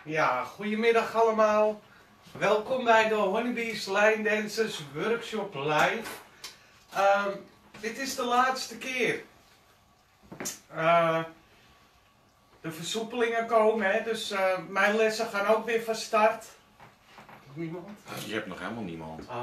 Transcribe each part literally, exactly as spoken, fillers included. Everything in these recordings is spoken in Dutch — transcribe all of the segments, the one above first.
Ja, goedemiddag allemaal. Welkom bij de Honeybees Line Dancers Workshop Live. Um, dit is de laatste keer. Uh, de versoepelingen komen, hè? Dus uh, mijn lessen gaan ook weer van start. Niemand? Je hebt nog helemaal niemand. Oh.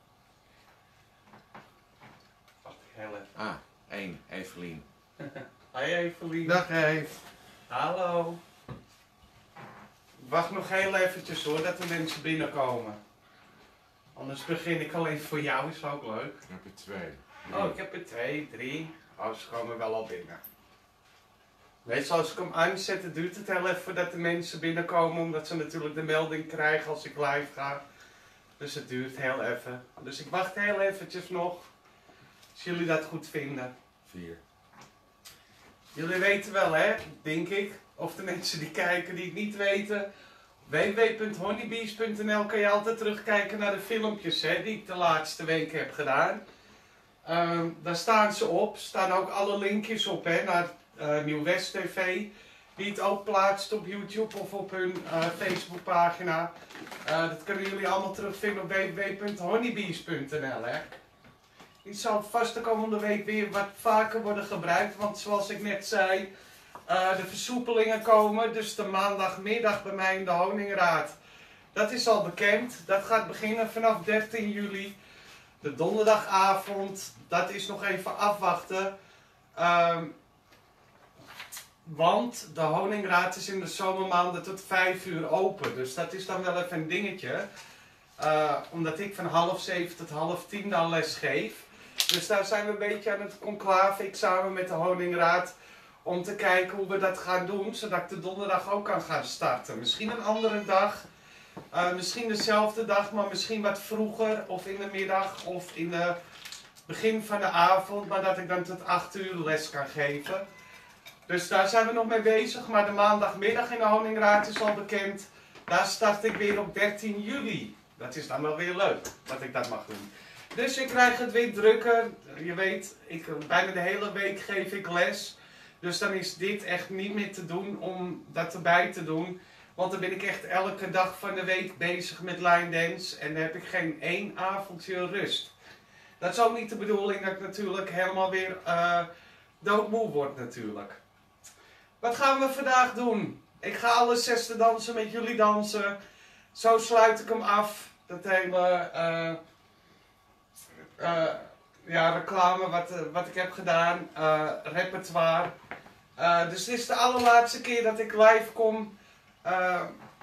Wacht, heel even. Ah, één, Evelien. Hi Evelien. Dag Eve. Hallo. Wacht nog heel eventjes hoor, dat de mensen binnenkomen. Anders begin ik alleen voor jou, is ook leuk. Ik heb er twee. Oh, ik heb er twee, drie. Oh, ze komen wel al binnen. Meestal als ik hem aanzet, duurt het heel even voordat de mensen binnenkomen, omdat ze natuurlijk de melding krijgen als ik live ga. Dus het duurt heel even. Dus ik wacht heel eventjes nog, als jullie dat goed vinden. Vier. Jullie weten wel, hè, denk ik. Of de mensen die kijken die het niet weten. w w w punt honeybees punt n l kan je altijd terugkijken naar de filmpjes hè, die ik de laatste weken heb gedaan. Um, daar staan ze op. Staan ook alle linkjes op hè, naar uh, Nieuw West T V. Die het ook plaatst op YouTube of op hun uh, Facebookpagina. Uh, dat kunnen jullie allemaal terugvinden op w w w punt honeybees punt n l. Hè. Die zal vast de komende week weer wat vaker worden gebruikt. Want zoals ik net zei, uh, de versoepelingen komen. Dus de maandagmiddag bij mij in de Honingraad. Dat is al bekend. Dat gaat beginnen vanaf dertien juli. De donderdagavond, dat is nog even afwachten. Um, want de Honingraad is in de zomermaanden tot vijf uur open. Dus dat is dan wel even een dingetje. Uh, omdat ik van half zeven tot half tien dan les geef. Dus daar zijn we een beetje aan het conclave, ik samen met de Honingraad, om te kijken hoe we dat gaan doen, zodat ik de donderdag ook kan gaan starten. Misschien een andere dag, uh, misschien dezelfde dag, maar misschien wat vroeger, of in de middag, of in het begin van de avond, maar dat ik dan tot acht uur les kan geven. Dus daar zijn we nog mee bezig, maar de maandagmiddag in de Honingraad is al bekend. Daar start ik weer op dertien juli. Dat is dan wel weer leuk, dat ik dat mag doen. Dus ik krijg het weer drukker. Je weet, ik, bijna de hele week geef ik les. Dus dan is dit echt niet meer te doen om dat erbij te doen. Want dan ben ik echt elke dag van de week bezig met line dance. En dan heb ik geen één avondje rust. Dat is ook niet de bedoeling dat ik natuurlijk helemaal weer uh, doodmoe word natuurlijk. Wat gaan we vandaag doen? Ik ga alle zesde dansen met jullie dansen. Zo sluit ik hem af. Dat hele... Uh, Uh, ja, reclame wat, uh, wat ik heb gedaan, uh, repertoire. Uh, dus dit is de allerlaatste keer dat ik live kom. Uh,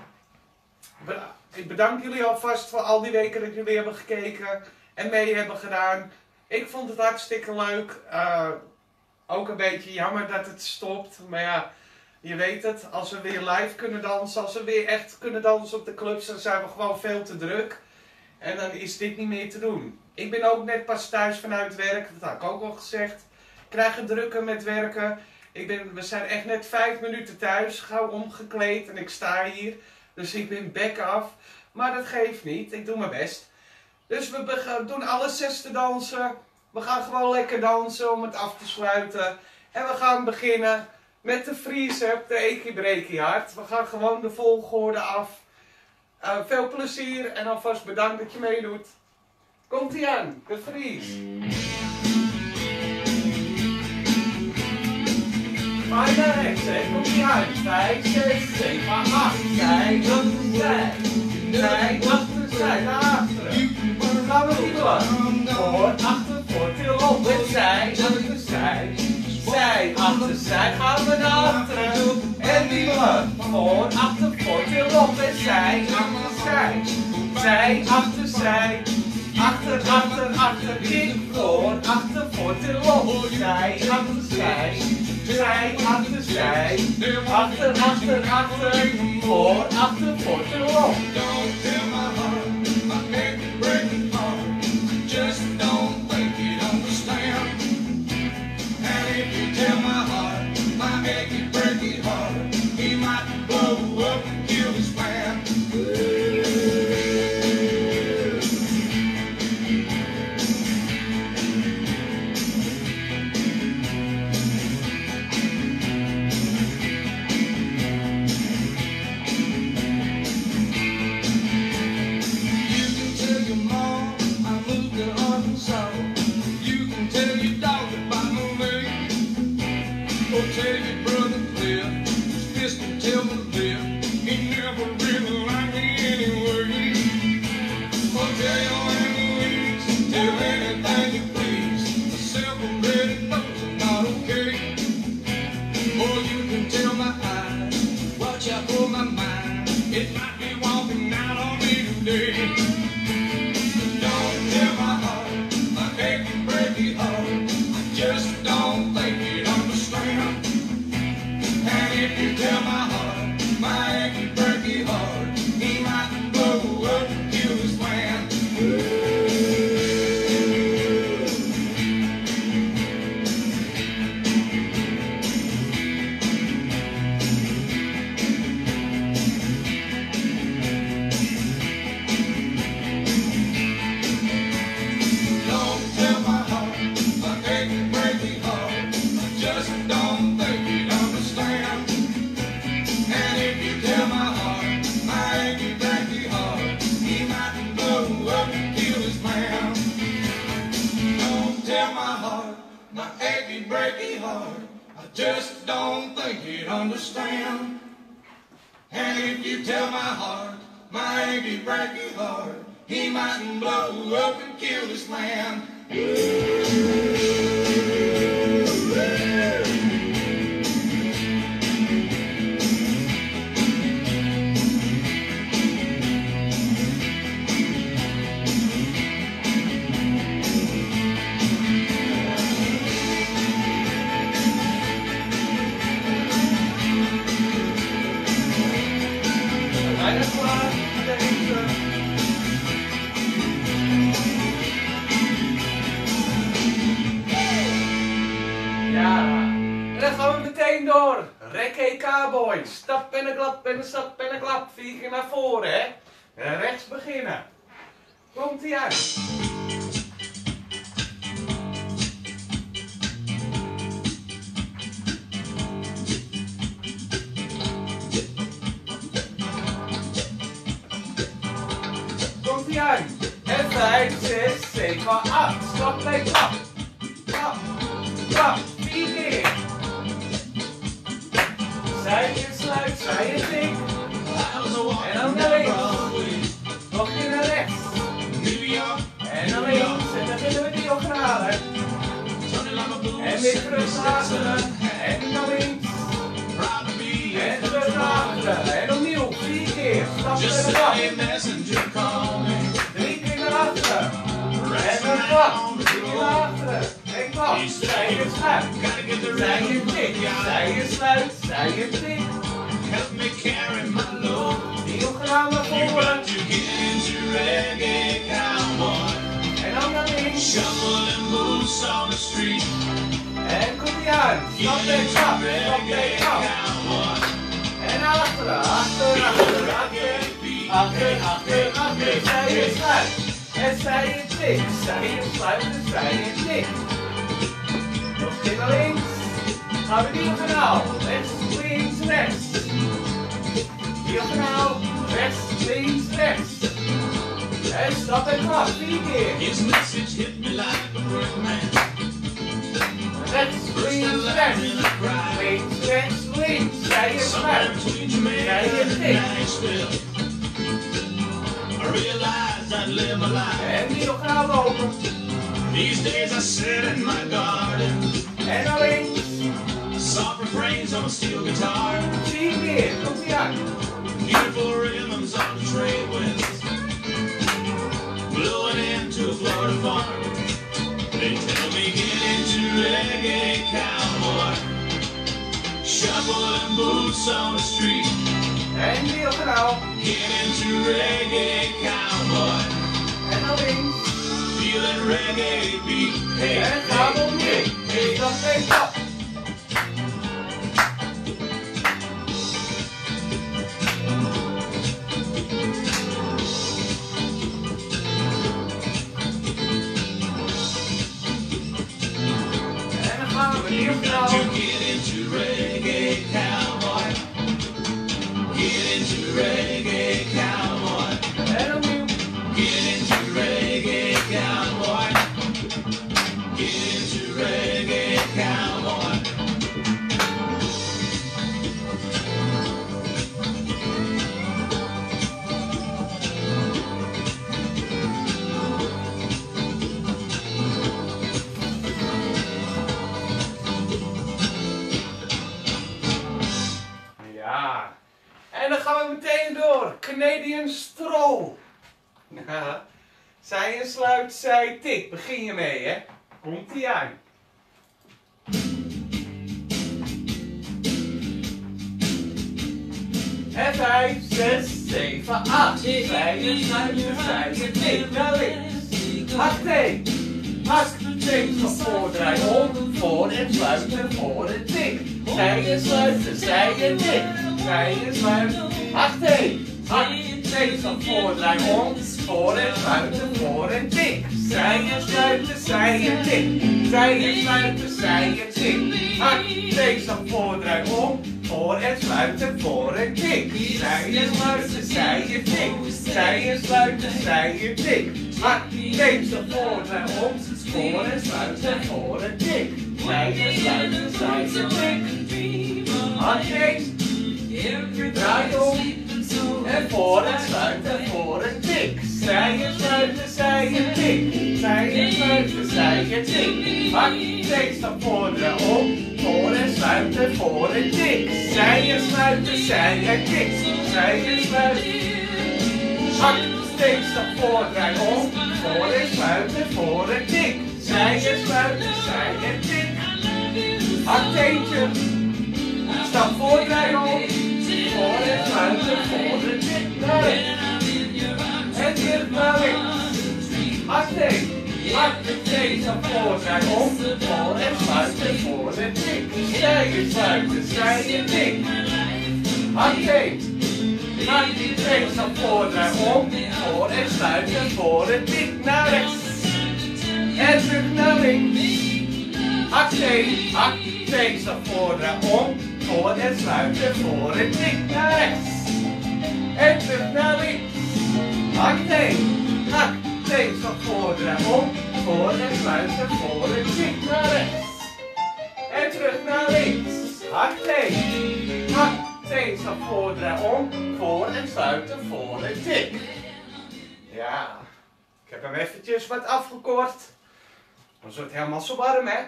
be ik bedank jullie alvast voor al die weken dat jullie hebben gekeken en mee hebben gedaan. Ik vond het hartstikke leuk. Uh, ook een beetje jammer dat het stopt. Maar ja, je weet het, als we weer live kunnen dansen, als we weer echt kunnen dansen op de clubs, dan zijn we gewoon veel te druk. En dan is dit niet meer te doen. Ik ben ook net pas thuis vanuit werk, dat had ik ook al gezegd. Ik krijg het drukker met werken. Ik ben, we zijn echt net vijf minuten thuis, gauw omgekleed en ik sta hier. Dus ik ben bek af. Maar dat geeft niet, ik doe mijn best. Dus we doen alle zesde dansen. We gaan gewoon lekker dansen om het af te sluiten. En we gaan beginnen met de freeze-up, de Eki-Breki hard. We gaan gewoon de volgorde af. Uh, veel plezier en alvast bedankt dat je meedoet. Komt ie aan, de freeze. Vijf naar rechts, hè. Komt ie aan. Vijf, zes, zeven, acht. Zij, achterzij. Zij, achterzij. Naar achteren. Dan gaan we wiebelen. Voor, achter, voor, til op. En zij, achterzij. Zij, achterzij. Gaan we naar achteren. En wiebelen. Voor, achter, voor, til op. En zij, achterzij. Zij, achterzij. Achter, achter, achter, kick voor, achter, voor, til op. Zij, achter, zij. Zij, achter, zij. Achter, achter, achter, voor, achter, voor, til op. Don't tell my heart, my neck is breaking heart. Just don't think you understand. And if you tell my heart, my neck is breaking heart, he might blow up and kill his man. really like me anyway. Oh, tell your enemies, tell anything you please. Myself already knows I'm not okay. Or you can tell my eyes, watch out for my mind. It might be walking out on me today. Don't tell my heart, my achy, breaky heart. I just don't think you'd understand. And if you tell my heart, my achy, breaky heart, he might blow up and kill his man. Don't tell my heart, my achy, breaky heart, I just don't think you'd understand. And if you tell my heart, my achy, breaky heart, he might blow up and kill his man. Don't tell my heart, my achy, breaky heart, I just don't think you'd understand. And if you tell my heart, my achy, breaky heart, he might blow up and kill this man. Bijna klaar met deze. Ja, en dan gaan we meteen door. Reggae Cowboy. Stap en een klap en een stap en een klap. Vier keer naar voren, hè. En rechts beginnen. Komt ie uit. Komt ie uit. En vijf, zes, zeven, acht. Stap en klap. Klap. Klap. Vier keer. Zij je sluit, zij je tik. En dan naar links. Nog keer naar rechts. En naar links. En dan vinden we diagonalen. En weer terug naar achteren. En naar links. En terug naar achteren. En opnieuw. Vier keer. Stap en klap. Drie keer naar achteren. En een klap. Drie keer naar achteren. En klap. Zij je sluit. Zij je tik. Zij je sluit. Zij je tik. Help me carry my load. Diagonaal naar voren. To get into reggae cowboy. En dan naar links. Shuffling boots on the street. En komt ie uit. Stap en klap. Stap en klap. En naar achteren. Achter, achter, achter. Achter, achter, achter. Zij je sluit. En zij je tik. Zij je sluit en zij je tik. Nog een keer naar links. Gaan we diagonaal. Rechts, links, rechts. Diagonaal. Rechts, links, rechts. En stap en klap. Vier keer. His message hit me like a brick man. Rechts, links, rechts. Links, rechts, links. Zij je Somewhere sluit. between Jamaica Zij je and tik. Nashville. I realized I'd live my life. En diagonaal lopen. These days I sit in my garden. En naar links. Soft refrains on a steel guitar. Vier keer. Komt ie uit. Beautiful rhythms on the trade winds. Blowing into a Florida farm. They tell me get into reggae cowboy. Shuffling boots on the street. En diagonaal. Get into reggae cowboy. En naar links. Feeling reggae beat. Hey, En gaan we hey, opnieuw. hey, hey. Stap en klap. En dan gaan we You've got diagonaal. to get into reggae cowboy. Get into reggae cowboy. En opnieuw. Get into reggae cowboy. Get into reggae cowboy. Canadian stroll. Ja. Zij en sluit, zij tik. Begin je mee, hè? Komt ie aan. En vijf, zes, zeven, acht. Zij en sluit, zij en tik. Naar links. Hak één. Hak twee van voor, draai om. Voor en sluiten, voor en tik. Zij en sluiten, zij en tik. Zij en sluiten. Hak één. Hak twee van voor, draai om. Voor en sluiten, voor en tik. Zij en sluiten, zij en tik. Zij en sluiten, zij en tik. Hak twee van voor, draai om. Voor en sluiten, voor en tik. Zij en sluiten, zij en tik. Zij en sluiten, zij en tik. Hak twee van voor, draai om. Voor en sluiten, voor en tik. Zij en sluiten, zij en tik. Hak twee. Draai om. En voor en sluiten, voor en tik. Zij en sluiten, zij en tik. Zij en sluiten, zij en tik. Hak twee van voor, draai om. Voor en sluiten, voor en tik. Zij en sluiten, zij en tik. Zij en sluiten. Hak steeds van voor, draai om. Voor en sluiten, voor en tik. Zij en sluiten, zij en tik. Hak teentje. Stap voor, draai om. Voor en sluiten, voor en tik. Naar rechts. En weer naar links. Hak teen. Hak steeds van voor, draai om. Voor en sluiten, voor en tik. Zij en sluiten, zij en tik. Hak teen. Hak steeds van voor, draai om. Voor en sluiten, voor en tik. Naar rechts. En terug naar links. Hak twee, hak twee van voor, draai om. Voor en sluiten, voor en tik. Naar rechts. En terug naar links. Hak twee, hak twee van voor, draai om. Voor en sluiten, voor en tik. Naar rechts. En terug naar links. Hak twee, hak twee van voor, draai om. Voor en sluiten, voor en tik. Ja, ik heb hem eventjes wat afgekort. Dan wordt het helemaal zo warm, hè?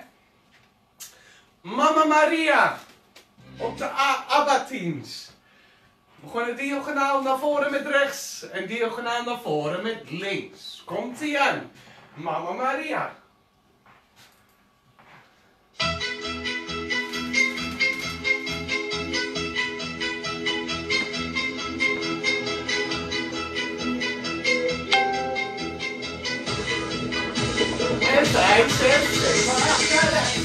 Mama Maria. Op de ABBA-teams. We begonnen diagonaal naar voren met rechts. En diagonaal naar voren met links. Komt ie aan. Mama Maria. En vijf, zes, zeven, acht naar rechts.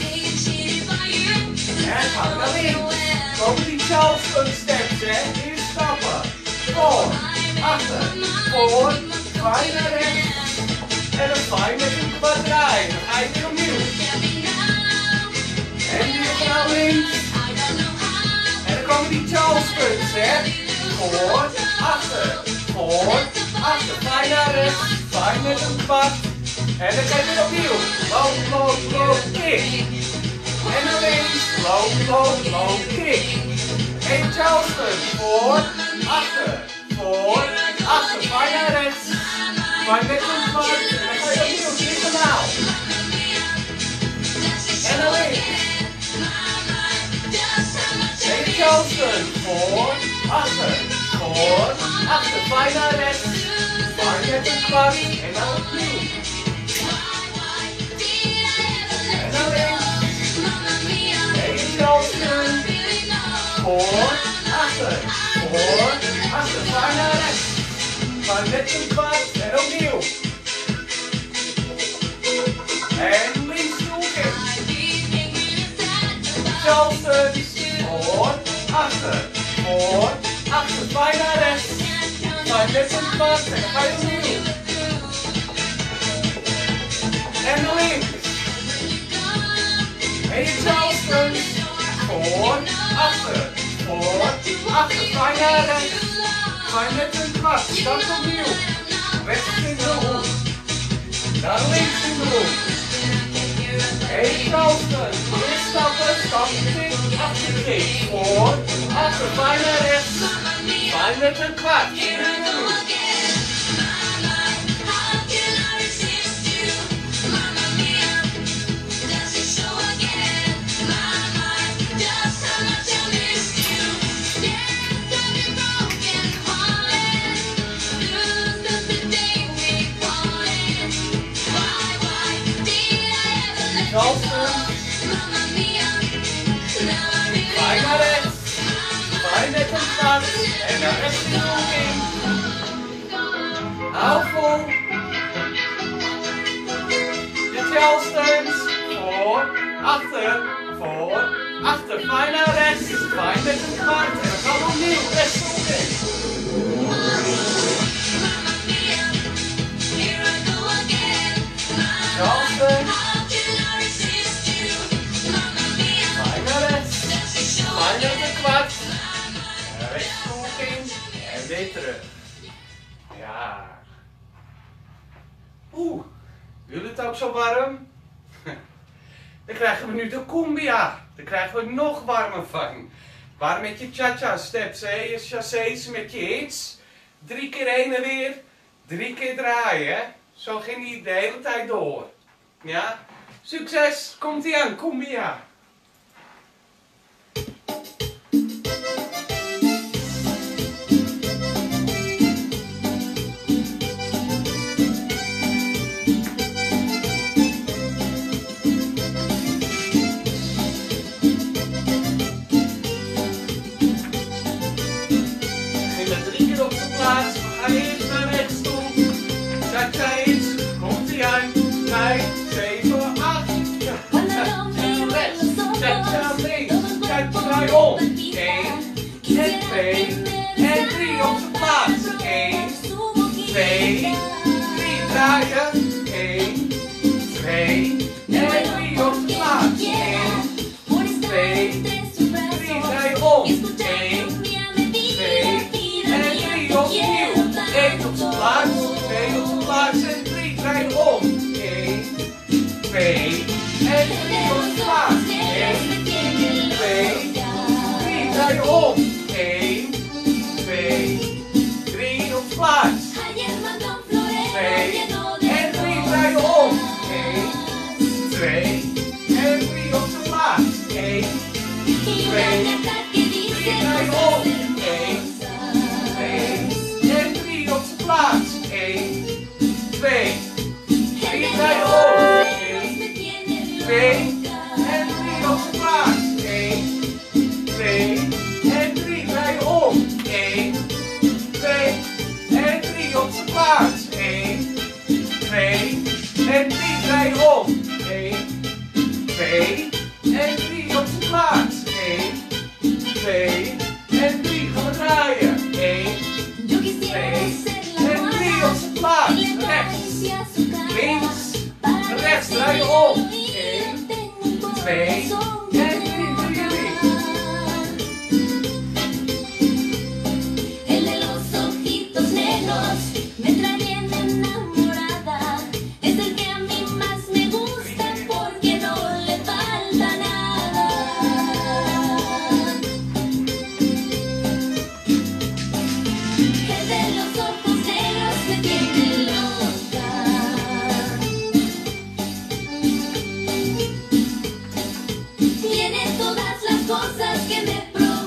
En ga naar links. Komen die Charleston steps, hè? Eerst stappen. Voor, achter, voor, zwaai naar rechts. En dan zwaai met een kwadraai. Dan ga je weer opnieuw. En weer naar links. En dan komen die Charlestons, hè? Voor, achter, voor, achter. Zwaai naar rechts. Zwaai met een kwad. En dan ga je weer opnieuw. Loop, loop, loop, kick. En dan links. Loop, loop, loop, kick. En Charleston. Voor, achter, voor, achter. Zwaai naar rechts. Zwaai met een kwad. En dan ga je opnieuw. Diagonaal. En dan links. En Charleston. Voor, achter, voor, achter. Zwaai naar rechts. Zwaai met een kwad. En dan opnieuw. En dan links. Charleston. Voor, achter, voor, achter. Zwaai naar rechts. Zwaai met een kwad. En opnieuw. En links nog eens. Charleston. Voor, achter, voor, achter. Zwaai naar rechts. Zwaai met een kwad. En ga je opnieuw. En dan links. En je Charleston. Voor, achter, voor, achter. Zwaai naar rechts. Zwaai met een kwad. Start opnieuw. Rechts in de hoek. Dan links in de hoek. En je Charleston. Eerst stappen, stap, tik, achter, tik. Voor, achter. Zwaai naar rechts. Zwaai met een kwad. naar rechts in in. Hou vol. Je charlestons. Voor, achter, voor, achter. Fijn naar rechts. Fijn met een kwart. En dan gaan we opnieuw rechts in. Charleston. Fijn naar rechts. Fijn met een kwart. En rechts in. En weer terug. Ja. Oeh. Jullie het ook zo warm? Dan krijgen we nu de cumbia. Daar krijgen we nog warmer van. Warm met je cha-cha steps, hè? Je chassés met je hits. Drie keer heen en weer. Drie keer draaien, hè? Zo ging die de hele tijd door. Ja? Succes! Komt ie aan, cumbia. Om. één en twee en drie op zijn plaats. één, twee, drie draaien. één, twee en drie op zijn plaats. één, twee, drie draaien om. één, twee en drie opnieuw. één op zijn plaats, twee op zijn plaats en drie draaien om. één, twee en drie op zijn plaats. één, twee. Draai om. één, twee, drie op plaats. twee en drie draai om. één, twee en drie op zijn plaats. één, twee, drie draai om. één, twee en drie op zijn plaats. één, twee, drie draai om. één, twee en drie op zijn plaats. één, twee en drie draaien om. één, twee en drie op zijn plaats. één, twee en drie draaien om. één, twee en drie op zijn plaats. één, twee en drie gaan we draaien. één, twee en drie op zijn plaats. Rechts, links, rechts draaien om. één, twee en drie. Me trae bien enamorada, es el que a mí más me gusta porque no le falta nada. El de los ojos negros me tiene loca. Tiene todas las cosas que me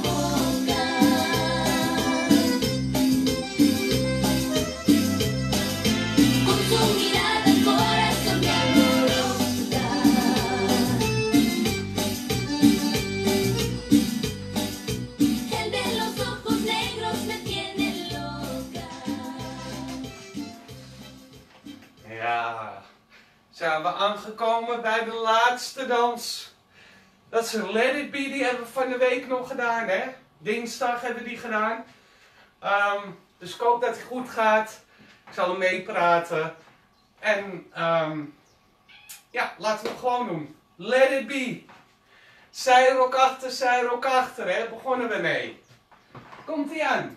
zijn we aangekomen bij de laatste dans. Dat is Let It Be, die hebben we van de week nog gedaan, hè. Dinsdag hebben we die gedaan. Um, dus ik hoop dat het goed gaat. Ik zal hem meepraten. En um, ja, laten we het gewoon doen. Let It Be. Zijrok achter, zijrok achter, hè. Begonnen we mee. Komt ie aan.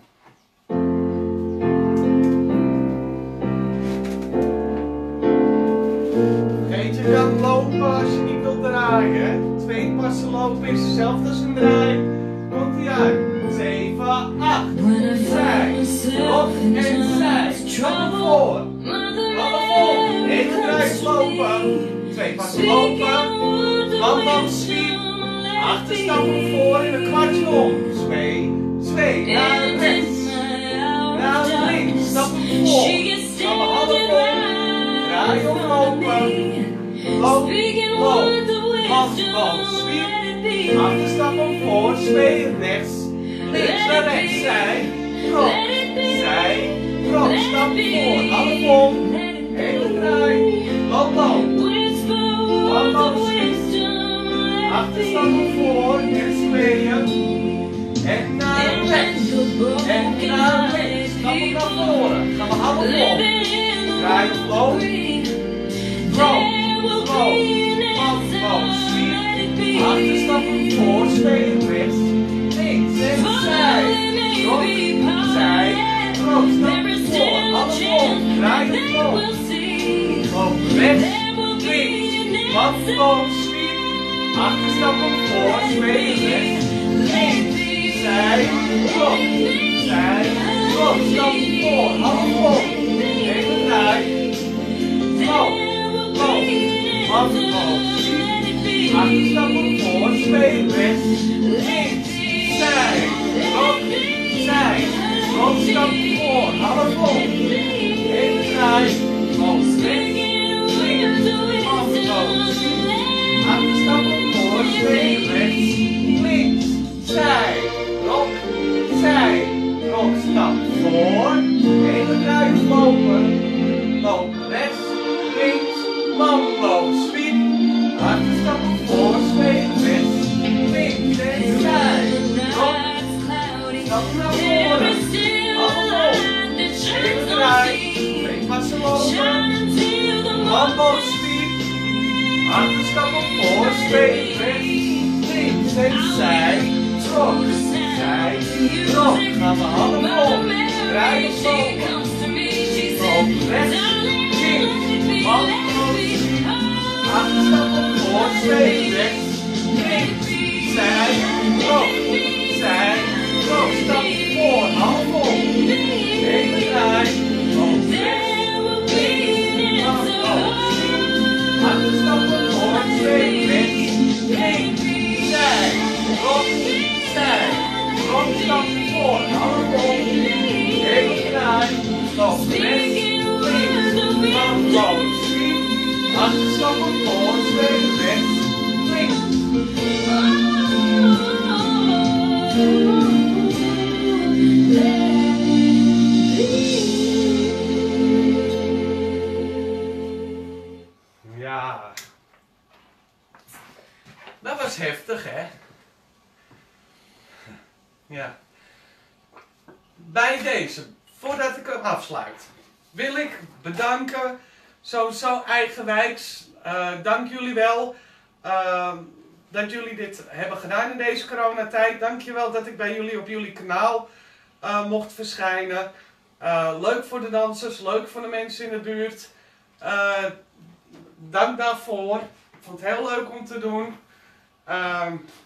Je kan lopen als je niet wilt draaien. Twee passen lopen is hetzelfde als een draai. Komt ie uit. zeven, acht. Zij. Op en zij. Stappen voor. Handen vol. negen draaiers lopen. Twee passen lopen. Handen schiep. Achterstappen voor en een kwartje om. Twee. Twee. Naar rechts. Naar links. Stappen voor. Stappen handen vol. Draai of lopen. Loop, loop, handbal, sweep, achterstappen voor, twee rechts, links naar rechts, zij, rok, zij, rok, stap voor, half om, hele draai, loop, loop, loop, loop, schiet, achterstappen voor, en tweeën, en naar rechts, en naar links, stappen naar voren, gaan we half om, draai, loop, loop, loop, loop, loop, schiet, achterstappen voor, spelen rechts, links, en zij, rok, zij, rok, stap voor, half om, draai, loop, loop, rechts, links, wat, loop, schiet, achterstappen voor, spelen rechts, links, zij, rok, zij, rok, stap voor, half om, even draai, loop, loop, wat, loop, schiet, achterstappen voor, spelen rechts, links, zij, rok, zij, rok, stap voor, half om, even draai, loop, rechts, links, wat, loop, schiet, achterstappen voor, spelen rechts, links, zij, rok, zij, rok, stap voor, even draai, lopen, loop rechts, links, wandel, sweep, achterstappen voor, spelen rechts, links, en zij, rok, stap naar voren, half om, even draai, twee passen lopen, wandel, sweep, achterstappen voor, spelen rechts, links, en zij, rok, zij, rok, gaan we handen om, draai lopen, loop rechts, links, wandel, sweep, achterstappen voor, spelen rechts, links, zij, rok, zij, rok, stap voor, half om, even draai, loop rechts, links, wandel, sweep, achterstappen voor, spelen rechts, links, zij, rok, zij, rok, stap voor, half om, even draai, loop rechts, links, wandel, sweep, achterstappen voor, spelen rechts, links. Ja, dat was heftig, hè? Ja. Bij deze, voordat ik hem afsluit, wil ik bedanken, sowieso eigenwijks, uh, dank jullie wel uh, dat jullie dit hebben gedaan in deze coronatijd. Dank je wel dat ik bij jullie op jullie kanaal uh, mocht verschijnen. Uh, leuk voor de dansers, leuk voor de mensen in de buurt. Uh, dank daarvoor. Ik vond het heel leuk om te doen. Uh,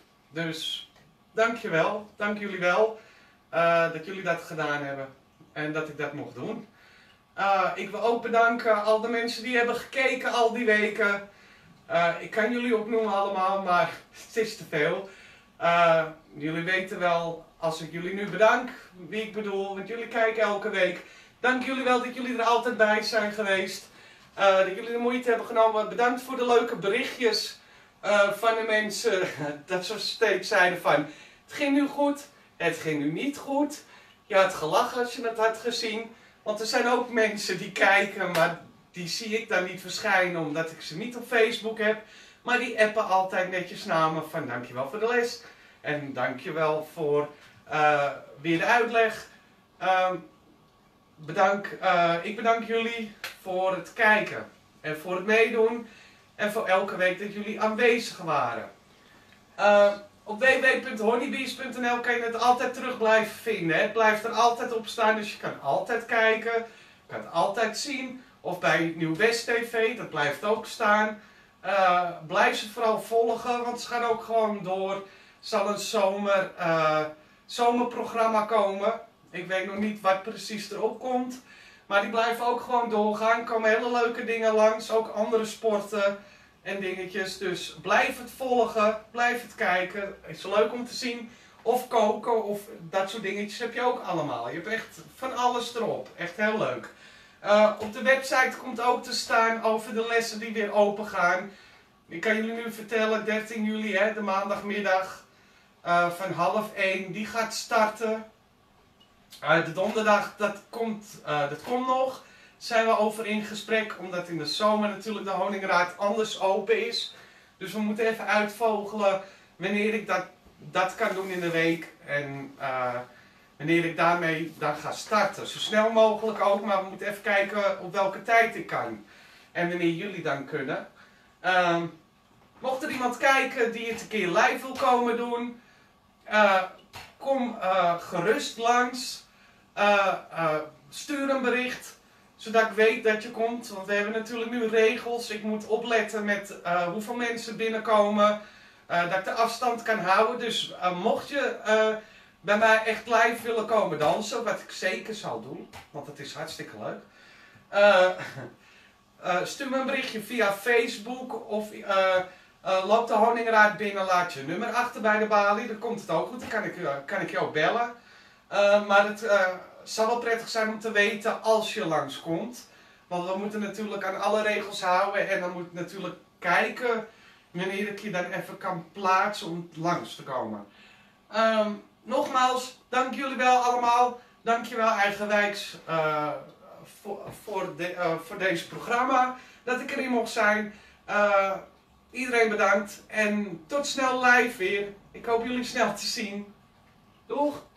dus dank je wel, dank jullie wel uh, dat jullie dat gedaan hebben en dat ik dat mocht doen. Uh, ik wil ook bedanken al de mensen die hebben gekeken al die weken. Uh, ik kan jullie opnoemen allemaal, maar het is te veel. Uh, jullie weten wel, als ik jullie nu bedank, wie ik bedoel, want jullie kijken elke week. Dank jullie wel dat jullie er altijd bij zijn geweest. Uh, dat jullie de moeite hebben genomen. Bedankt voor de leuke berichtjes uh, van de mensen. Dat ze steeds zeiden van, het ging nu goed, het ging nu niet goed. Je had gelachen als je het had gezien. Want er zijn ook mensen die kijken, maar die zie ik dan niet verschijnen omdat ik ze niet op Facebook heb. Maar die appen altijd netjes naar me van dankjewel voor de les. En dankjewel voor uh, weer de uitleg. Uh, bedank, uh, ik bedank jullie voor het kijken en voor het meedoen. En voor elke week dat jullie aanwezig waren. Uh, op w w w punt honeybees punt n l kan je het altijd terug blijven vinden. Het blijft er altijd op staan, dus je kan altijd kijken. Je kan het altijd zien. Of bij Nieuw West T V, dat blijft ook staan. Uh, blijf ze vooral volgen, want ze gaan ook gewoon door. Er zal een zomer, uh, zomerprogramma komen. Ik weet nog niet wat precies erop komt. Maar die blijven ook gewoon doorgaan. Er komen hele leuke dingen langs, ook andere sporten en dingetjes. Dus blijf het volgen, blijf het kijken. Het is leuk om te zien. Of koken of dat soort dingetjes heb je ook allemaal. Je hebt echt van alles erop. Echt heel leuk. Uh, op de website komt ook te staan over de lessen die weer open gaan. Ik kan jullie nu vertellen, dertien juli, hè, de maandagmiddag uh, van half één, die gaat starten. Uh, de donderdag, dat komt, uh, dat komt nog. Zijn we over in gesprek, omdat in de zomer natuurlijk de Honingraad anders open is. Dus we moeten even uitvogelen wanneer ik dat, dat kan doen in de week. En uh, wanneer ik daarmee dan ga starten. Zo snel mogelijk ook, maar we moeten even kijken op welke tijd ik kan. En wanneer jullie dan kunnen. Uh, mocht er iemand kijken die het een keer live wil komen doen. Uh, kom uh, gerust langs. Uh, uh, stuur een bericht. Zodat ik weet dat je komt. Want we hebben natuurlijk nu regels. Ik moet opletten met uh, hoeveel mensen binnenkomen. Uh, dat ik de afstand kan houden. Dus uh, mocht je uh, bij mij echt live willen komen dansen. Wat ik zeker zal doen. Want het is hartstikke leuk. Uh, uh, stuur me een berichtje via Facebook. Of uh, uh, loop de Honingraad binnen. Laat je nummer achter bij de balie. Dan komt het ook goed. Dan kan ik, uh, kan ik je ook bellen. Uh, maar het... Uh, Het zou wel prettig zijn om te weten als je langskomt. Want we moeten natuurlijk aan alle regels houden. En dan moet ik natuurlijk kijken wanneer ik je dan even kan plaatsen om langs te komen. Um, nogmaals, dank jullie wel allemaal. Dank je wel Eigenwijks uh, voor, voor, de, uh, voor deze programma. Dat ik erin mocht zijn. Uh, iedereen bedankt. En tot snel live weer. Ik hoop jullie snel te zien. Doeg!